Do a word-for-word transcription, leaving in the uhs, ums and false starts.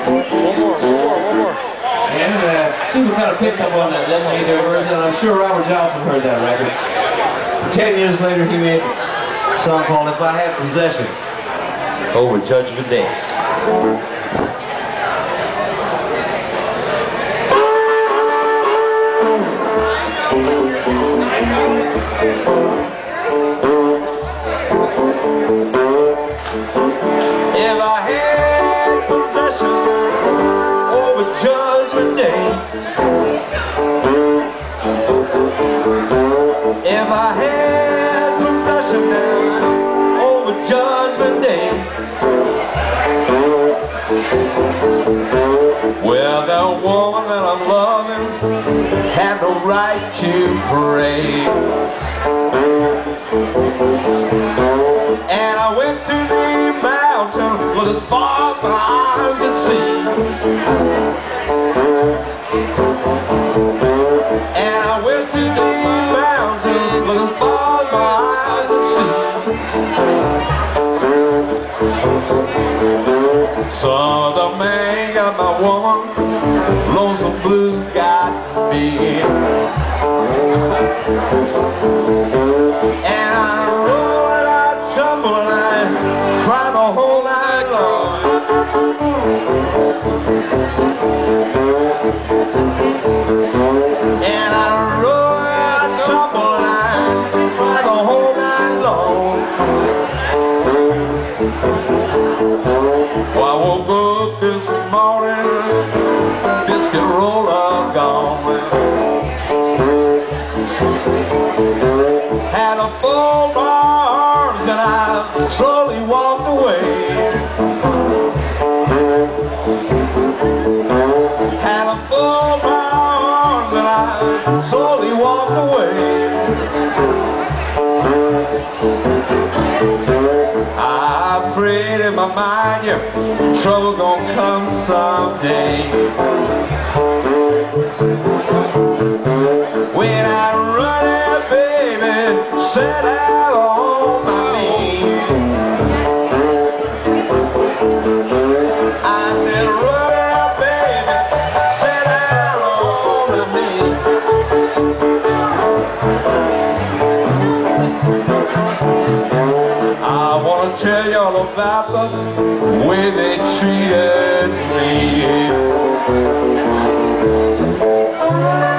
One more, one more, one more. And uh, people kind of picked up on that Let Me Do version, and I'm sure Robert Johnson heard that record. Ten years later, he made a song called If I Had Possession over Judgment Day. If I had possession over Judgment Day, if I had possession now over Judgment Day, well, that woman that I'm loving had no right to pray. And I went to the mountain, look as far as my eyes could see. And I went to the mountain, look as far as my eyes could see. So the man got my woman, lonesome blue got me. And I roll and I tumble and I cry the whole night long. And I roll and I tumble and I cry the whole night long. Well, I woke up this morning, biscuit roller gone. Had a full arms and I slowly walked away. Had a full arms and I slowly walked away. I prayed in my mind, yeah, trouble gonna come someday. When I run out, baby, set out on my knees. I said, run out, baby, set out on my knees. I want to tell y'all about the way they treated me.